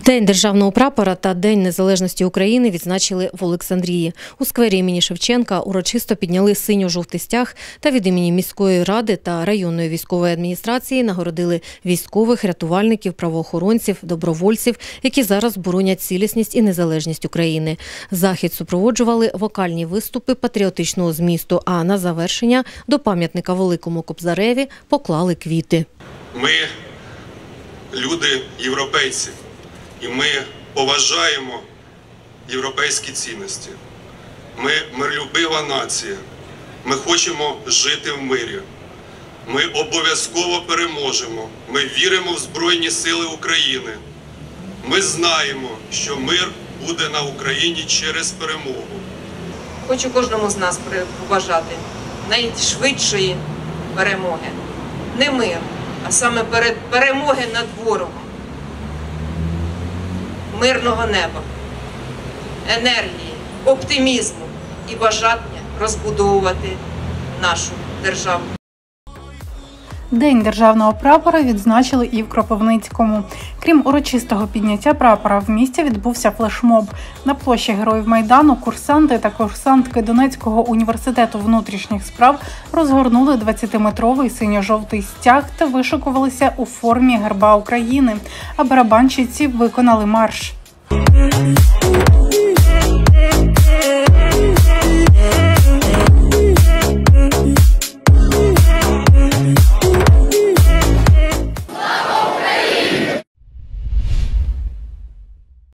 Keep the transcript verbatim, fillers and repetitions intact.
День державного прапора та День незалежності України відзначили в Олександрії. У сквері імені Шевченка урочисто підняли синьо-жовтий стяг та від імені міської ради та районної військової адміністрації нагородили військових, рятувальників, правоохоронців, добровольців, які зараз боронять цілісність і незалежність України. Захід супроводжували вокальні виступи патріотичного змісту, а на завершення до пам'ятника Великому Кобзареві поклали квіти. Ми люди європейці. І ми поважаємо європейські цінності. Ми миролюбива нація. Ми хочемо жити в мирі. Ми обов'язково переможемо. Ми віримо в Збройні Сили України. Ми знаємо, що мир буде на Україні через перемогу. Хочу кожному з нас побажати найшвидшої перемоги. Не мир, а саме перемоги над ворогом. Мирного неба, енергії, оптимізму і бажання розбудовувати нашу державу. День державного прапора відзначили і в Кропивницькому. Крім урочистого підняття прапора, в місті відбувся флешмоб. На площі Героїв Майдану курсанти та курсантки Донецького університету внутрішніх справ розгорнули двадцятиметровий синьо-жовтий стяг та вишикувалися у формі герба України, а барабанщиці виконали марш.